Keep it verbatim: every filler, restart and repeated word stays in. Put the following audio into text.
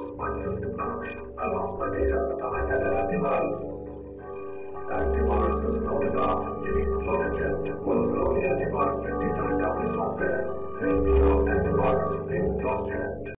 lost my system function. I lost my data, but I had an empty line. Active